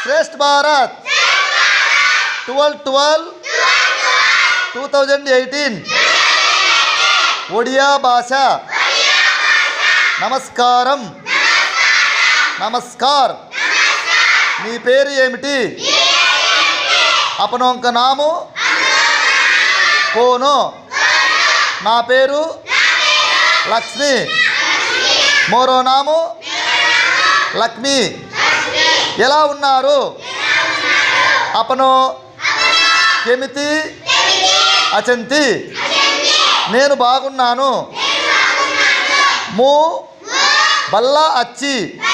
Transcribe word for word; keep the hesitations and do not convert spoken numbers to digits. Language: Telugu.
श्रेष्ठ Bharat twelve twelve two thousand eighteen Odia भाषा नमस्कारम नमस्कार नी पेरु ఏమిటి अपनों का नाम कोनो ना पेरु लक्ष्मी मोरो नाम लक्ष्मी ఎలా ఉన్నారు अपनो केमिति అచంతి నేను బాగున్నాను ము బల్లా అచ్చి